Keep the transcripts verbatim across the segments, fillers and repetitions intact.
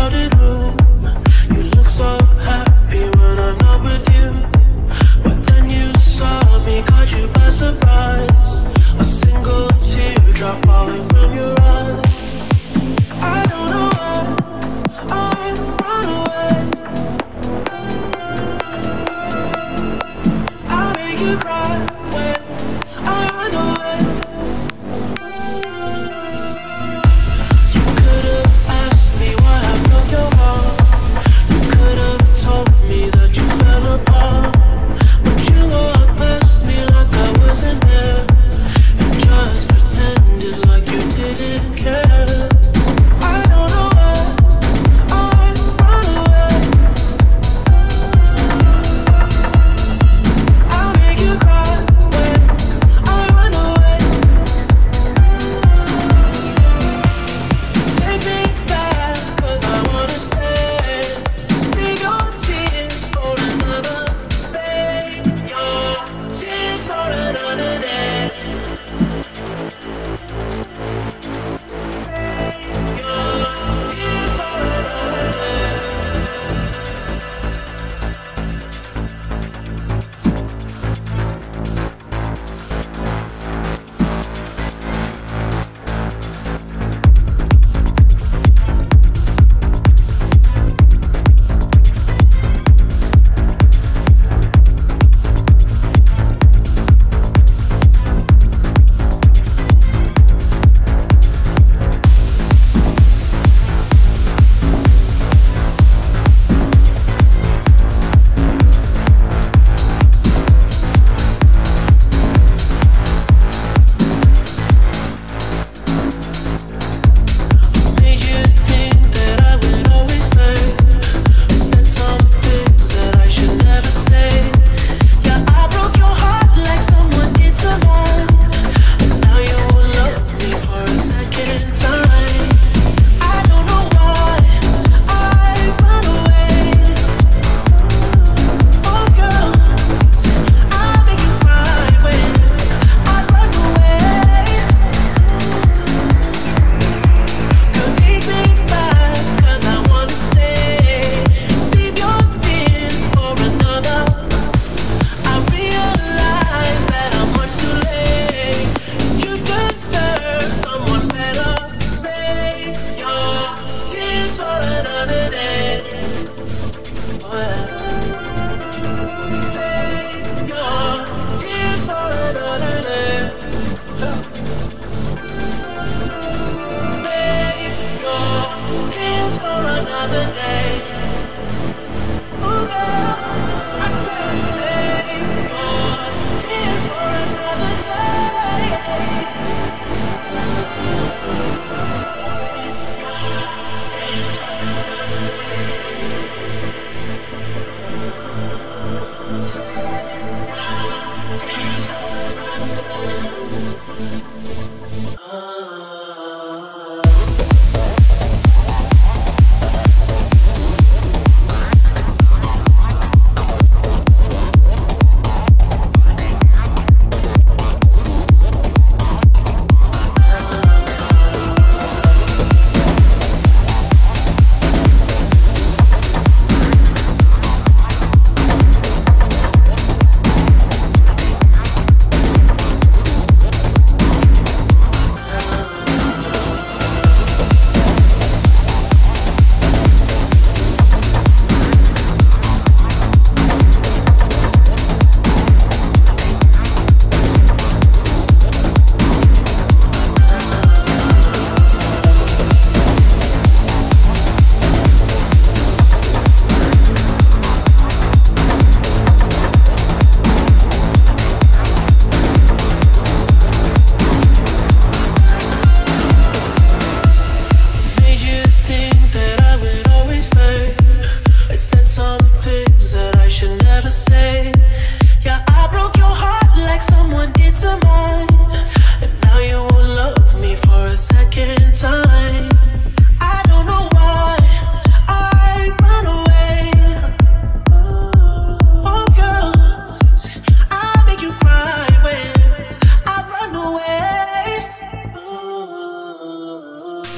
crowded room. You look so happy when I'm not with you, but then you saw me, caught you by surprise. A single teardrop falling from your eye. I don't know why I run away. I make you cry when I run away. You could have asked me why I broke your heart. You could have told me that you fell apart, but you walked past me like I wasn't there, and just pretended like you didn't care.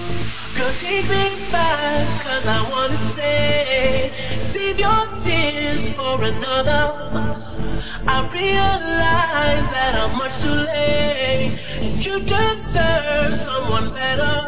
Girl, take me back, cause I wanna stay. Save your tears for another. I realize that I'm much too late, and you deserve someone better.